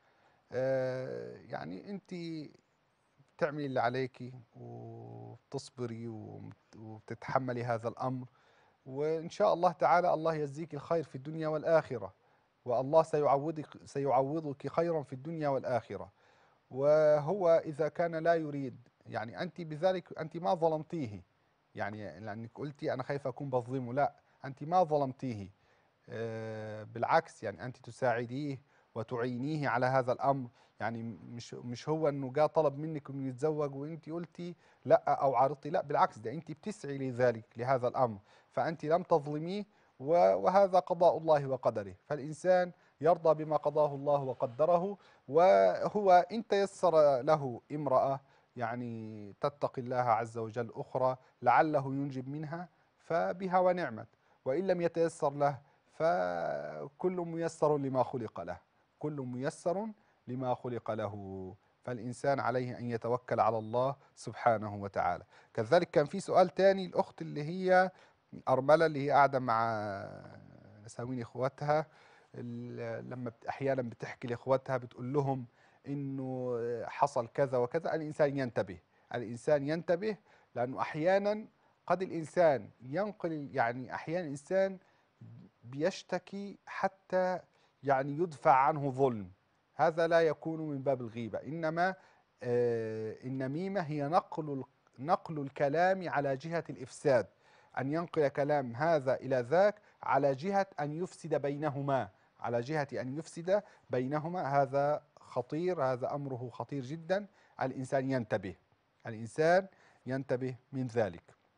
يعني أنت بتعملي اللي عليك وبتصبري وبتتحملي هذا الأمر، وإن شاء الله تعالى الله يجزيك الخير في الدنيا والآخرة، والله سيعوضك خيرا في الدنيا والآخرة. وهو إذا كان لا يريد، يعني أنت بذلك أنت ما ظلمتيه، يعني لأنك قلتي أنا خايفة أكون بظلمه، لا، أنت ما ظلمتيه، بالعكس، يعني أنت تساعديه وتعينيه على هذا الأمر. يعني مش هو أنه جاء طلب منك أنه يتزوج وأنت قلتي لا أو عارضتي، لا بالعكس، ده أنت بتسعي لذلك لهذا الأمر، فأنت لم تظلميه، وهذا قضاء الله وقدره. فالإنسان يرضى بما قضاه الله وقدره. وهو إن تيسر له امرأة يعني تتقي الله عز وجل أخرى لعله ينجب منها فبها ونعمت، وإن لم يتيسر له فكل ميسر لما خلق له، كل ميسر لما خلق له. فالإنسان عليه أن يتوكل على الله سبحانه وتعالى. كذلك كان في سؤال تاني، الأخت اللي هي أرملة اللي هي قاعدة مع نساوين إخواتها، لما أحيانا بتحكي لإخواتها بتقول لهم إنه حصل كذا وكذا. الإنسان ينتبه، الإنسان ينتبه، لأنه أحيانا قد الإنسان ينقل، يعني أحيانا الإنسان بيشتكي حتى يعني يدفع عنه ظلم، هذا لا يكون من باب الغيبة، إنما النميمة هي نقل الكلام على جهة الإفساد، أن ينقل كلام هذا إلى ذاك على جهة أن يفسد بينهما، على جهة أن يفسد بينهما. هذا خطير، هذا أمره خطير جدا. الإنسان ينتبه، الإنسان ينتبه من ذلك.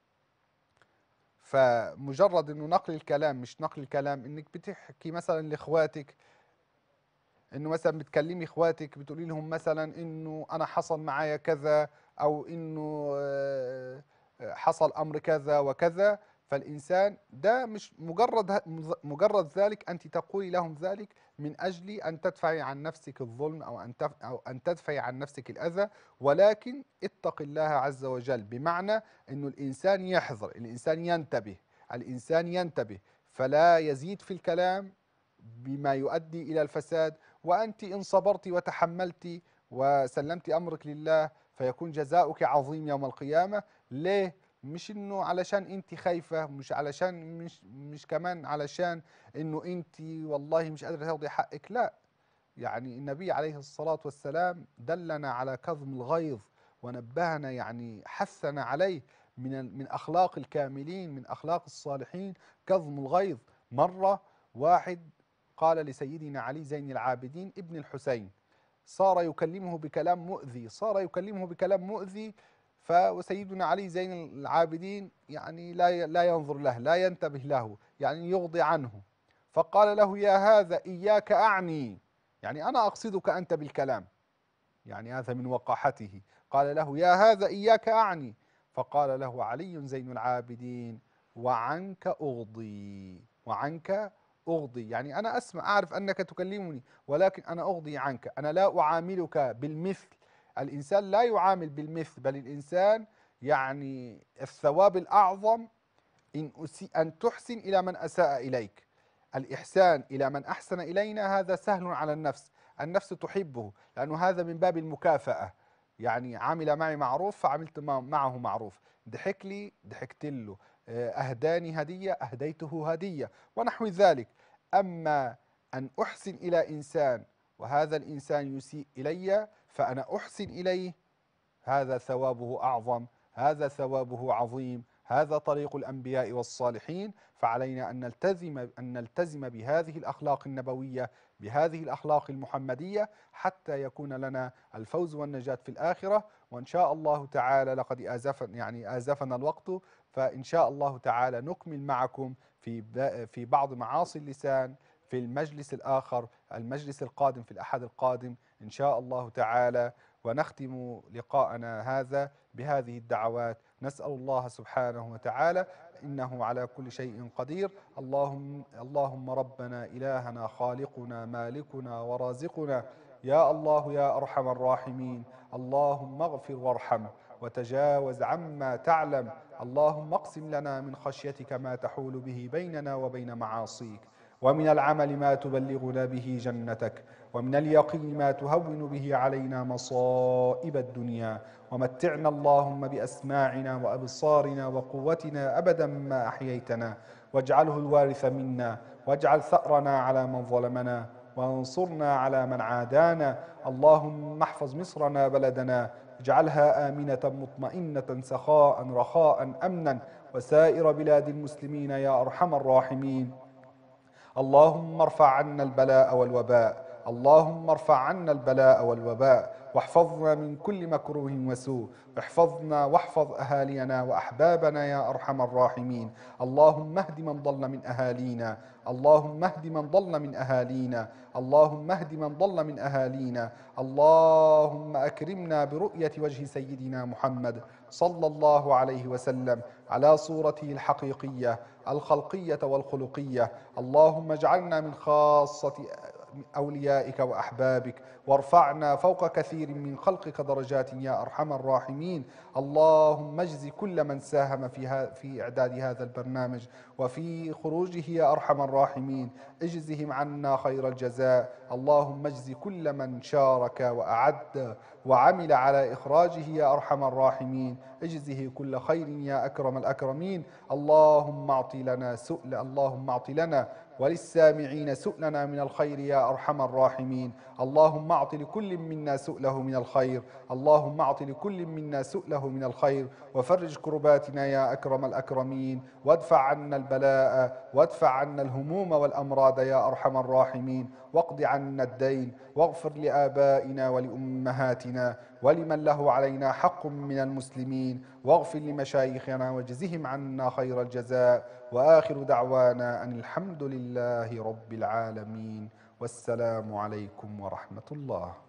فمجرد أنه نقل الكلام، مش نقل الكلام أنك بتحكي مثلا لإخواتك، أنه مثلا بتكلمي إخواتك بتقولي لهم مثلا أنه أنا حصل معايا كذا، أو أنه حصل أمر كذا وكذا. فالإنسان ده مش مجرد ذلك أنت تقولي لهم ذلك من أجل أن تدفعي عن نفسك الظلم أو أن تدفعي عن نفسك الأذى، ولكن اتق الله عز وجل، بمعنى أنه الإنسان يحذر، الإنسان ينتبه، الإنسان ينتبه، فلا يزيد في الكلام بما يؤدي إلى الفساد. وأنت إن صبرت وتحملت وسلمت أمرك لله فيكون جزاؤك عظيم يوم القيامة. ليه؟ مش إنه علشان أنت خايفة، مش علشان مش كمان علشان إنه أنت والله مش قادرة تاخدي حقك، لا. يعني النبي عليه الصلاة والسلام دلنا على كظم الغيظ ونبهنا، يعني حثنا عليه، من أخلاق الكاملين، من أخلاق الصالحين كظم الغيظ. مرة واحد قال لسيدنا علي زين العابدين ابن الحسين، صار يكلمه بكلام مؤذي، صار يكلمه بكلام مؤذي، وسيدنا علي زين العابدين يعني لا ينظر له، لا ينتبه له، يعني يغضي عنه. فقال له يا هذا إياك أعني، يعني أنا أقصدك أنت بالكلام، يعني هذا من وقاحته. قال له يا هذا إياك أعني، فقال له علي زين العابدين وعنك أغضي، وعنك أغضي. يعني أنا أسمع، أعرف أنك تكلمني، ولكن أنا أغضي عنك، أنا لا أعاملك بالمثل. الإنسان لا يعامل بالمثل، بل الإنسان يعني الثواب الأعظم أن تحسن إلى من أساء إليك. الإحسان إلى من أحسن إلينا هذا سهل على النفس، النفس تحبه، لأنه هذا من باب المكافأة. يعني عمل معي معروف فعملت معه معروف، ضحك لي ضحكت له، أهداني هدية أهديته هدية، ونحو ذلك. أما أن أحسن إلى إنسان وهذا الإنسان يسيء إلي فأنا أحسن إليه، هذا ثوابه أعظم، هذا ثوابه عظيم، هذا طريق الأنبياء والصالحين. فعلينا أن نلتزم بهذه الأخلاق النبوية، بهذه الأخلاق المحمدية، حتى يكون لنا الفوز والنجاة في الآخرة. وإن شاء الله تعالى لقد آزفنا الوقت، فإن شاء الله تعالى نكمل معكم في بعض معاصي اللسان في المجلس الآخر، المجلس القادم في الأحد القادم إن شاء الله تعالى. ونختم لقاءنا هذا بهذه الدعوات، نسأل الله سبحانه وتعالى إنه على كل شيء قدير. اللهم ربنا إلهنا خالقنا مالكنا ورازقنا، يا الله يا أرحم الراحمين، اللهم اغفر وارحم وتجاوز عما تعلم. اللهم اقسم لنا من خشيتك ما تحول به بيننا وبين معاصيك، ومن العمل ما تبلغنا به جنتك، ومن اليقين ما تهون به علينا مصائب الدنيا. ومتعنا اللهم بأسماعنا وأبصارنا وقوتنا أبدا ما أحييتنا، واجعله الوارث منا، واجعل ثأرنا على من ظلمنا، وانصرنا على من عادانا. اللهم احفظ مصرنا بلدنا، اجعلها آمنة مطمئنة سخاء رخاء أمنا، وسائر بلاد المسلمين يا أرحم الراحمين. اللهم ارفع عنا البلاء والوباء، اللهم ارفع عنا البلاء والوباء، واحفظنا من كل مكروه وسوء، احفظنا واحفظ أهالينا وأحبابنا يا أرحم الراحمين. اللهم اهد من ضل من أهالينا، اللهم اهد من ضل من أهالينا، اللهم اهد من ضل من أهالينا. اللهم أكرمنا برؤية وجه سيدنا محمد صلى الله عليه وسلم على صورته الحقيقية الخلقية والخلقية. اللهم اجعلنا من خاصة أوليائك وأحبابك، وارفعنا فوق كثير من خلقك درجات يا أرحم الراحمين. اللهم اجز كل من ساهم في إعداد هذا البرنامج وفي خروجه يا أرحم الراحمين، اجزهم عنا خير الجزاء. اللهم اجز كل من شارك وأعد وعمل على إخراجه يا أرحم الراحمين، اجزه كل خير يا أكرم الأكرمين. اللهم أعط لنا وللسامعين سؤلنا من الخير يا أرحم الراحمين. اللهم أعط لكل منا سؤله من الخير، اللهم أعط لكل منا سؤله من الخير، وفرج كرباتنا يا أكرم الأكرمين، وادفع عنا البلاء، وادفع عنا الهموم والأمراض يا أرحم الراحمين، واقض عنا الدين، واغفر لآبائنا ولأمهاتنا ولمن له علينا حق من المسلمين، واغفر لمشايخنا واجزهم عنا خير الجزاء. وآخر دعوانا أن الحمد لله رب العالمين، والسلام عليكم ورحمة الله.